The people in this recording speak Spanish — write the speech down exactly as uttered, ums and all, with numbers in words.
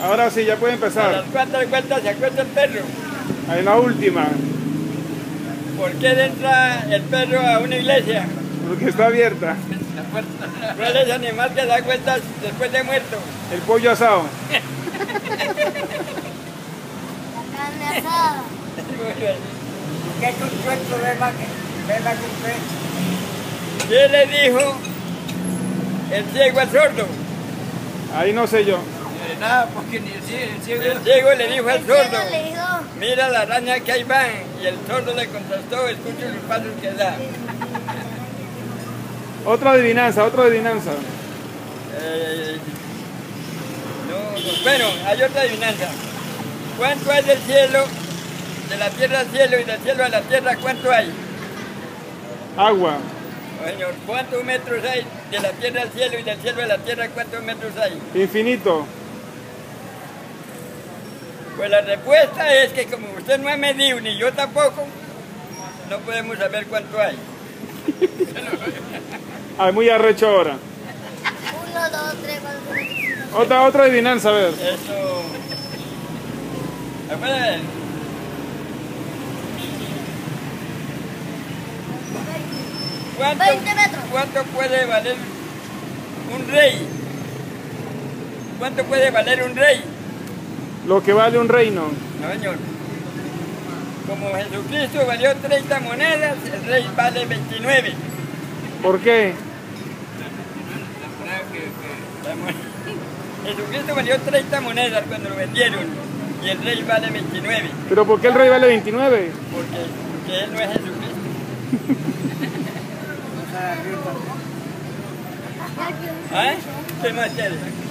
Ahora sí, ya puede ¿A empezar. las cuantas vueltas se acuesta el perro? En la última, ¿Por qué entra el perro a una iglesia? porque está abierta. ¿Cuál es el animal que da vueltas después de muerto? El pollo asado. La carne asada. ¿Qué es un cuento de la que de la que ¿Qué le dijo el ciego al sordo? Ahí no sé yo. Eh, nada, porque ni el ciego, el ciego. El ciego le dijo al El ciego sordo, le dijo, mira la araña que ahí va. Y el sordo le contestó, escucha los pasos que da. Otra adivinanza, otra adivinanza. Eh, no, no, bueno, hay otra adivinanza. ¿Cuánto hay del cielo, de la tierra al cielo y del cielo a la tierra? ¿Cuánto hay? Agua. Señor, ¿cuántos metros hay de la tierra al cielo y del cielo a la tierra? ¿Cuántos metros hay? Infinito. Pues la respuesta es que como usted no ha medido, ni yo tampoco, no podemos saber cuánto hay. Ay, muy arrecho ahora. uno, dos, tres, cuatro, cinco. Otra, otra adivinanza, a ver. Eso... ¿Me puede ver? ¿Cuánto, veinte metros. ¿Cuánto puede valer un rey? ¿Cuánto puede valer un rey? Lo que vale un reino. No, señor. Como Jesucristo valió treinta monedas, el rey vale veintinueve. ¿Por qué? La mon- Jesucristo valió treinta monedas cuando lo vendieron y el rey vale veintinueve. ¿Pero por qué el rey vale veintinueve? Porque, porque él no es Jesucristo. ¿Ah? ¿Qué más quieres?